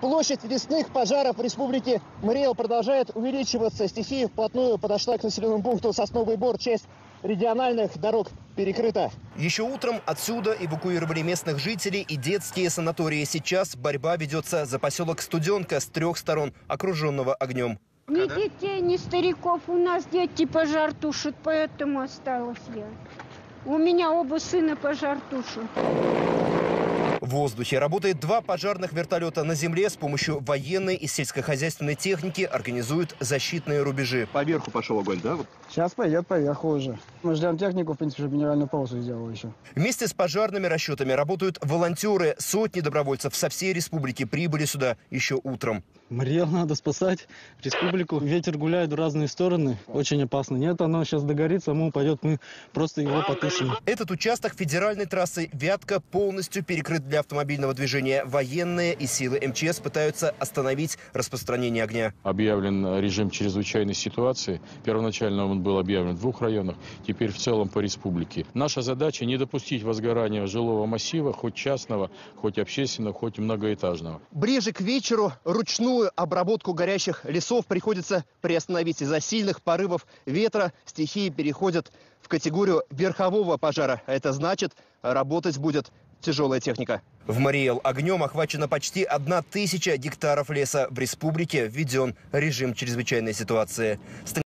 Площадь лесных пожаров в республике Мариэл продолжает увеличиваться. Стихия вплотную подошла к населенному пункту Сосновый Бор. Часть региональных дорог перекрыта. Еще утром отсюда эвакуировали местных жителей и детские санатории. Сейчас борьба ведется за поселок Студенка с 3 сторон, окруженного огнем. Ни детей, ни стариков. У нас дети пожар тушат, поэтому осталась я. У меня оба сына пожар тушат. В воздухе работает 2 пожарных вертолета. На земле с помощью военной и сельскохозяйственной техники организуют защитные рубежи. Поверху пошел огонь, да? Сейчас пойдет поверху уже. Мы ждем технику, в принципе, чтобы минеральную полосу сделала еще. Вместе с пожарными расчетами работают волонтеры. Сотни добровольцев со всей республики прибыли сюда еще утром. Мариэл надо спасать, республику. Ветер гуляет в разные стороны. Очень опасно. Нет, оно сейчас догорится, ему упадет, мы просто его потушим. Этот участок федеральной трассы Вятка полностью перекрыт для автомобильного движения. Военные и силы МЧС пытаются остановить распространение огня. Объявлен режим чрезвычайной ситуации. Первоначально он был объявлен в 2 районах, теперь в целом по республике. Наша задача не допустить возгорания жилого массива, хоть частного, хоть общественного, хоть многоэтажного. Ближе к вечеру ручную обработку горящих лесов приходится приостановить. Из-за сильных порывов ветра стихии переходят в категорию верхового пожара. Это значит, работать будет тяжелая техника. В Мариэл огнем охвачено почти 1000 гектаров леса. В республике введен режим чрезвычайной ситуации.